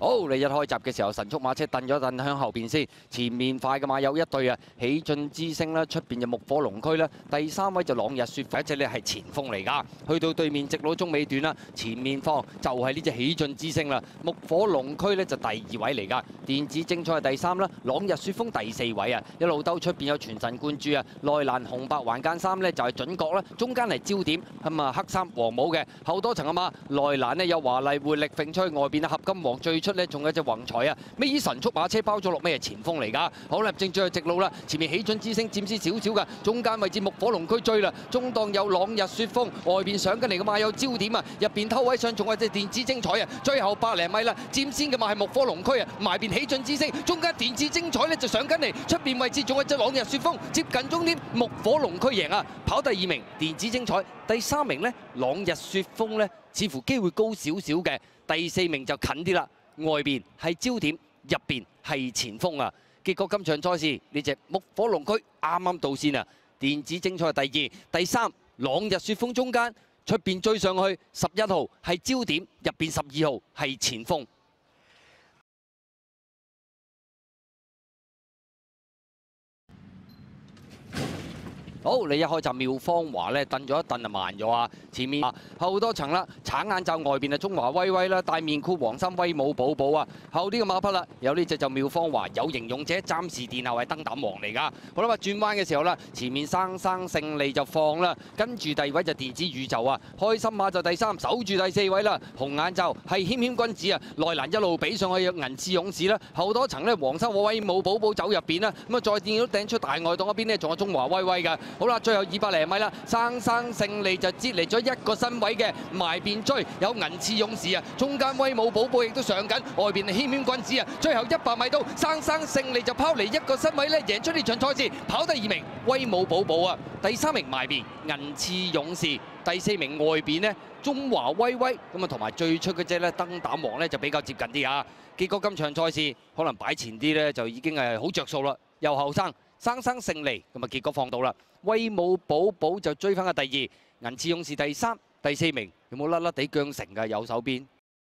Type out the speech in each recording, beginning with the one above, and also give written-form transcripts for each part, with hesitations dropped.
好，你一開閘嘅時候，神速馬車蹬咗蹬向後邊先，前面快嘅馬有一對啊，喜進之星啦，出邊就木火龍區啦，第3位就朗日雪，一隻呢係前鋒嚟㗎。去到對面直路中尾段啦，前面方就係呢隻喜進之星啦，木火龍區呢就第2位嚟㗎。電子精彩係第3啦，朗日雪風第4位啊，一路兜出邊有全神貫注啊，內欄紅白橫間3呢就係準確啦，中間係焦點咁啊黑衫黃帽嘅後多層啊嘛，內欄呢有華麗活力揈出去外邊啊合金黃最出呢仲有隻宏才啊，尾神速馬車包咗落尾係前鋒嚟㗎。好啦，正最後直路啦，前面喜進之星佔先少少㗎，中間位置木火龍區追啦，中檔有朗日雪風，外邊上緊嚟嘅馬有焦點啊，入邊偷位上仲有隻電子精彩啊，最後100零米啦，佔先嘅馬係木火龍區啊，埋邊喜進之星，中間電子精彩呢就上緊嚟，出邊位置仲有隻朗日雪風，接近終點木火龍區贏啊，跑第2名電子精彩，第3名呢朗日雪風呢似乎機會高少少嘅，第4名就近啲啦。外邊係焦點，入邊係前鋒啊！結果今場賽事呢隻木火龍區啱啱到線啊！電子精彩第2、第3，朗日雪風中間，出邊追上去11號係焦點，入邊12號係前鋒。好，你一開閘妙芳華咧，蹬咗一蹬就慢咗啊！前面後多層啦，橙眼罩外邊啊，中華威威啦，大面箍黃衫威武寶寶啊！後啲嘅馬匹啦，有呢隻就妙芳華，有形勇者，暫時殿後係燈膽王嚟㗎。好啦，話轉彎嘅時候啦，前面生勝利就放啦，跟住第2位就電子宇宙啊，開心馬就第3，守住第4位啦。紅眼罩係謙謙君子啊，內欄一路比上去有銀刺勇士啦，後多層咧黃衫威武寶寶走入邊啦，咁啊再見到掟出大外檔嗰邊呢，仲有中華威威㗎。好啦，最後200零米啦，生勝利就擠嚟咗一個身位嘅埋邊追，有銀刺勇士啊，中間威武寶寶亦都上緊，外邊係謙謙君子啊，最後100米到生勝利就拋嚟一個身位咧，贏出呢場賽事，跑第2名威武寶寶啊，第3名埋邊銀刺勇士，第4名外邊呢中華威威，咁啊同埋最出嗰隻咧燈膽王咧就比較接近啲啊。結果今場賽事可能擺前啲咧就已經係好着數啦，又後生勝利，咁啊結果放到啦。威武寶寶就追翻嘅第2，銀刺勇士第3、第4名，有冇甩甩地韁繩嘅右手邊？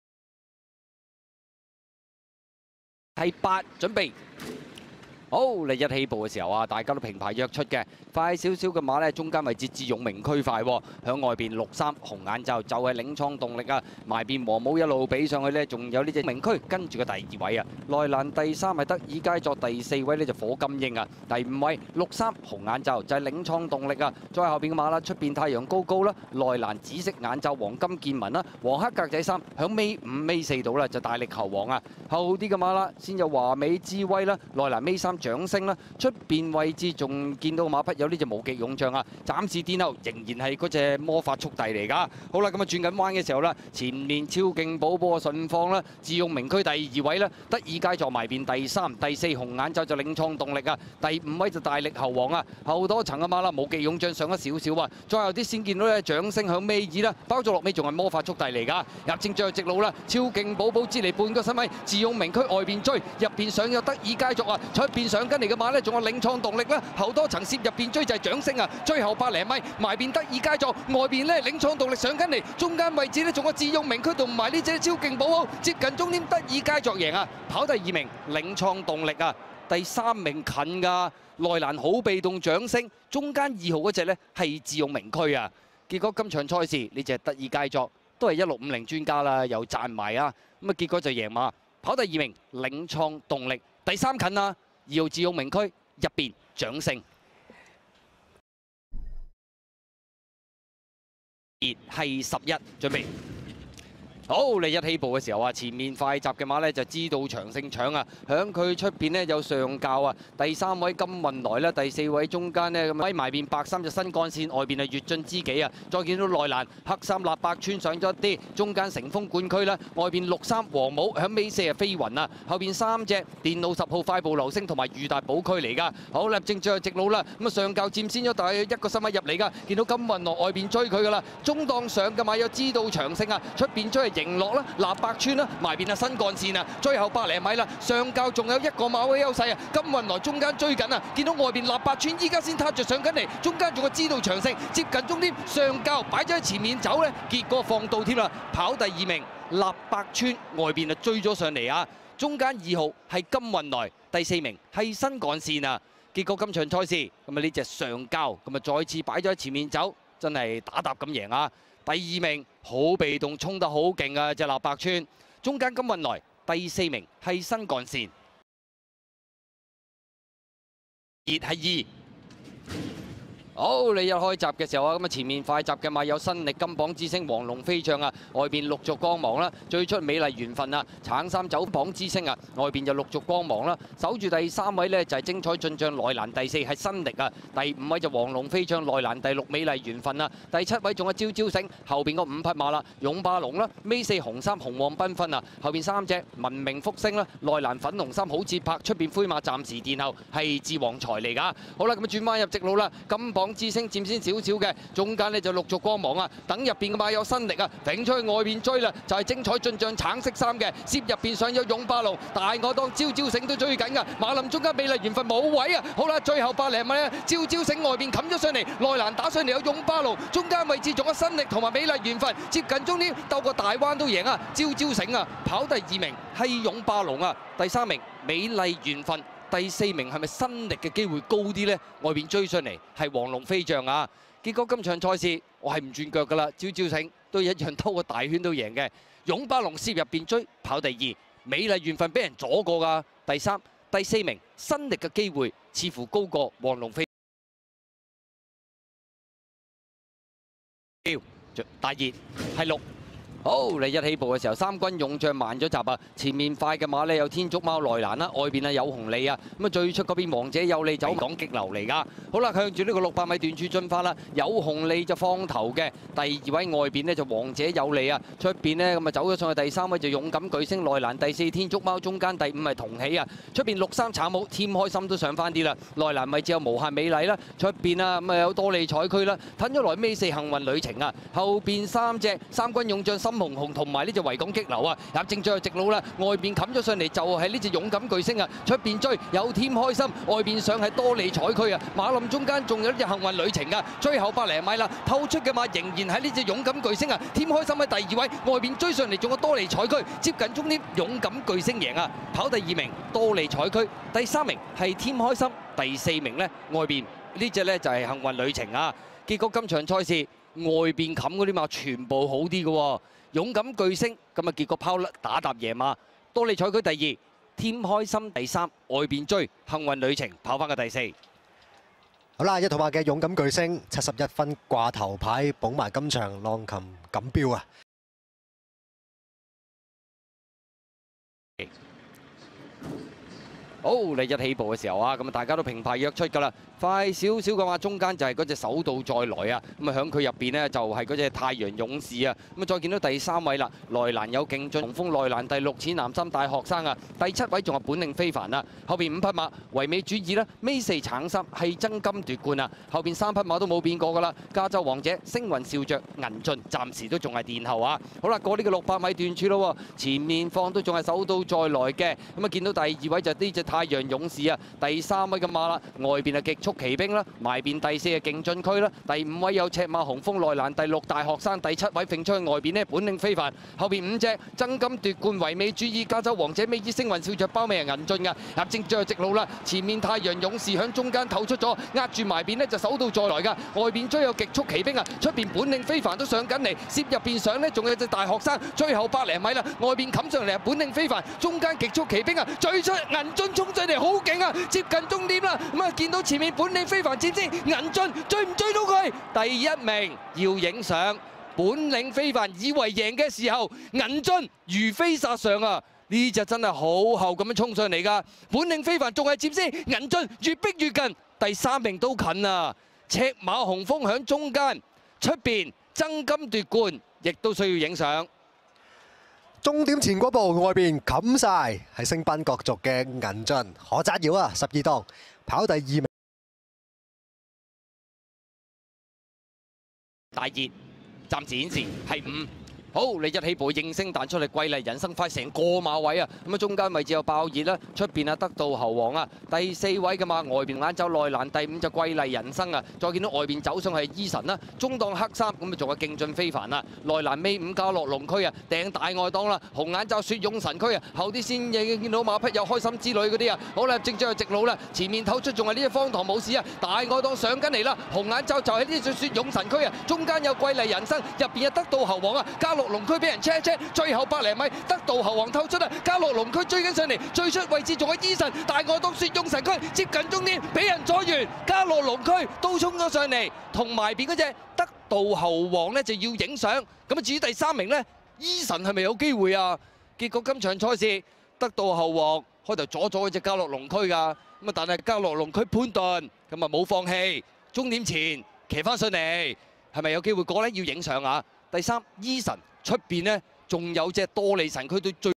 係8，準備。好，你一起步嘅時候啊，大家都平排約出嘅，快少少嘅馬呢，中間位置智勇明區快喎，響外邊63紅眼罩就係領創動力啊，埋邊黃帽一路比上去呢，仲有呢隻明區跟住嘅第2位啊，內欄第3係得意佳作，第4位呢就火金英啊，第5位63紅眼罩就係領創動力啊，再後邊嘅馬啦，出邊太陽高高啦，內欄紫色眼罩黃金見聞啦，黃黑格仔3響尾5尾4度啦，就大力球王啊，後啲嘅馬啦，先有華美之威啦，內欄尾3掌聲啦，出邊位置仲見到馬匹有呢隻無極勇將啊，暫時殿後仍然係嗰隻魔法速遞嚟㗎。好啦，咁啊轉緊彎嘅時候啦，前面超勁寶寶嘅順放啦，智勇明區第2位啦，得意佳作埋邊第3、第4紅眼罩就領創動力啊，第5位就大力猴王啊，後多層嘅馬啦，無極勇將上咗少少啊，再後啲先見到咧掌聲響尾二啦，包咗落尾仲係魔法速遞嚟㗎，入正最後直路啦，超勁寶寶支嚟半個身位，智勇明區外邊追，入邊上有得意佳作啊，出邊上緊嚟嘅馬呢，仲有領創動力啦，後多層攝入邊追就係掌聲啊，最後100零米埋邊得意佳作，外邊呢領創動力上緊嚟，中間位置呢仲有智勇明區同埋呢隻超勁寶寶，接近終點得意佳作贏啊，跑第2名領創動力啊，第3名近㗎，內欄好被動掌聲，中間2號嗰隻呢係智勇明區啊，結果今場賽事呢隻得意佳作都係1650專家啦，又賺埋啊，咁啊結果就贏馬，跑第2名領創動力，第3近啊。2號智勇明區入邊掌聲，係11，準備。好，你一起步嘅時候啊，前面快閘嘅馬呢就知道長勝搶啊，響佢出邊呢有上教啊，第3位金運來啦，第4位中間呢咁喺埋邊白衫就新幹線，外邊係粵進知己啊，再見到內欄黑衫立白穿上咗啲，中間乘風冠區啦，外邊63黃帽響尾4係飛雲啊，後邊3隻電腦10號快步流星同埋裕達寶區嚟㗎，好啦，正最後直路啦，咁啊上教佔先咗大約1個身位入嚟㗎，見到金運來外邊追佢㗎啦，中檔上嘅馬有知道長勝啊，出邊追係迎落啦，立白村啦，埋邊啊新幹線啊，最後100零米啦，上教仲有1個馬位優勢啊，金運來中間追緊啊，見到外邊立白村依家先踏着上緊嚟，中間仲有知道長勝，接近終點，上教擺咗喺前面走咧，結果放到添啦，跑第2名立百川外邊就追咗上嚟啊！中間2號係金運來，第4名係新幹線啊！結果今場賽事咁啊呢隻上交咁啊再次擺咗喺前面走，真係打搭咁贏啊！第2名好被動，衝得好勁啊！隻立百川，中間金運來，第4名係新幹線，熱係2。好，你一開閘嘅時候啊，咁啊前面快閘嘅馬有新力金榜之星、黃龍飛將啊，外邊陸續光芒啦，最出美麗緣分啊，橙衫走榜之星啊，外邊就陸續光芒啦，守住第3位呢，就係精彩進將內欄，第4係新力啊，第5位就黃龍飛將內欄，第6美麗緣分啊，第7位仲有朝朝醒，後邊嗰5匹馬啦，勇霸龍啦，尾4紅衫紅黃繽紛啊，後邊3隻文明福星啦，內欄粉紅衫好節拍，出邊灰馬暫時殿後係智旺財嚟㗎。好啦，咁啊轉彎入直路啦，金榜之星佔先少少嘅，中間呢就陸續光芒啊！等入邊嘅馬有新力啊，揈出去外邊追啦，就係精彩進將橙色衫嘅，攝入邊上有勇霸龍，大我當朝朝醒都追緊噶，馬林中間美麗緣分冇位啊！好啦，最後百零米咧，朝朝醒外邊冚咗上嚟，內欄打上嚟有勇霸龍，中間位置仲有新力同埋美麗緣分，接近終點鬥個大彎都贏啊！朝朝醒啊，跑第2名係勇霸龍啊，第3名美麗緣分。第4名係咪新力嘅機會高啲呢？外邊追上嚟係黃龍飛將啊！結果今場賽事我係唔轉腳㗎啦，朝朝醒都一樣兜個大圈都贏嘅。勇霸龍攝入邊追跑第2，美麗緣分俾人阻過㗎。第3、第4名新力嘅機會似乎高過黃龍飛。大熱係6。好，你一起步嘅時候，三軍勇將慢咗閘啊！前面快嘅馬呢，有天竺貓內欄啦，外邊啊有紅利啊，咁啊最出嗰邊王者有利走港激流嚟㗎。好啦，向住呢個600米段處進發啦，有紅利就放頭嘅。第2位外邊呢，就王者有利啊，出邊呢，咁啊走咗上去第3位就勇敢巨星內欄，第4天竺貓，中間第5係同喜啊。出邊6、3橙帽添開心都上翻啲啦，內欄位置有無限美麗啦，出邊啊咁啊有多利彩區啦，褪咗來尾4幸運旅程啊，後邊3隻三軍勇將深紅紅同埋呢隻維港激流啊，入正最後直路啦，外邊冚咗上嚟就係呢隻勇敢巨星啊，出邊追有添開心，外邊上係多利彩區啊，馬林中間仲有呢隻幸運旅程啊，最後百零米啦，透出嘅馬仍然係呢隻勇敢巨星啊，添開心喺第2位，外邊追上嚟仲有多利彩區，接近終點勇敢巨星贏啊，跑第2名多利彩區，第3名係添開心，第4名呢外邊呢隻呢就係幸運旅程啊，結果今場賽事外邊冚嗰啲馬全部好啲嘅喎。勇敢巨星咁啊，結果拋甩打搭贏馬，多利彩區第2，添開心第3，外邊追幸運旅程跑翻個第4。 好啦，一套馬嘅勇敢巨星71分掛頭牌，捧埋今場浪琴錦標啊！ 好，你一起步嘅時候啊，咁啊大家都平排躍出㗎啦。快少少嘅話，中間就係嗰隻手到再來啊！咁啊響佢入邊呢，就係嗰隻太陽勇士啊！咁啊再見到第3位啦，內欄有勁進，紅風內欄第6淺藍衫大學生啊！第7位仲係本領非凡啊！後邊5匹馬唯美主義啦，尾4橙衫係爭金奪冠啊！後邊3匹馬都冇變過㗎啦，加州王者、星雲笑着、銀進暫時都仲係殿後啊！好啦，過呢個600米段處咯，前面放都仲係手到再來嘅，咁啊見到第2位就呢隻太陽勇士啊，第3位嘅馬啦，外邊係極速奇兵啦，埋邊第4係勁進區啦，第5位有赤馬紅風內欄，第6大學生，第7位揈出去外邊呢，本領非凡，後邊5隻爭金奪冠唯美主義加州王者尾之星雲笑着包尾係銀進㗎，入正最後直路啦，前面太陽勇士響中間透出咗，壓住埋邊呢就手到再來㗎，外邊追有極速奇兵啊，出邊本領非凡都上緊嚟，攝入邊上呢仲有隻大學生，最後百零米啦，外邊冚上嚟係本領非凡，中間極速奇兵啊，最出銀進衝上嚟好勁啊，接近終點啦，咁啊見到前面本領非凡接先，銀進追唔追到佢？第1名要影相，本領非凡以為贏嘅時候，銀進如飛殺上啊！呢隻真係好後咁樣衝上嚟㗎，本領非凡仲係接先，銀進越逼越近，第3名都近啊！赤馬紅風響中間，出邊爭金奪冠，亦都需要影相。 終點前嗰步外邊冚晒係升班角逐嘅銀進，何澤堯啊，12檔跑第2名。 大熱暫時顯示係5。 好，你一起步應聲彈出嚟，貴麗人生快成個馬位啊！咁啊，中間位置有爆熱啦，出邊啊得到猴王啊，第4位嘅馬，外邊眼走內欄，第5就貴麗人生啊，再見到外邊走上係伊神啦，中檔黑衫，咁啊仲有勁進非凡啊，內欄尾5加洛龍區啊，掟大外檔啦，紅眼罩雪勇神區啊，後啲先已見到馬匹有開心之旅嗰啲啊，好啦，正將去直路啦，前面透出仲係呢隻方糖武士啊，大外檔上緊嚟啦，紅眼罩就係呢隻雪勇神區啊，中間有貴麗人生，入邊又得到猴王啊，加洛龍區俾人 check， 最後100零米得到猴王透出啊，加洛龍區追緊上嚟，最出位置仲係伊神，大外檔雪勇神區接近終點，俾人阻完，加洛龍區都衝咗上嚟，同埋邊嗰隻得到猴王呢就要影相，咁啊至於第3名呢，伊神係咪有機會啊？結果今場賽事得到猴王開頭阻咗嗰隻加洛龍區㗎，咁啊但係加洛龍區潘頓咁啊冇放棄，終點前騎翻上嚟，係咪有機會過呢？要影相啊！第3伊神出邊呢，仲有隻多利神區都追。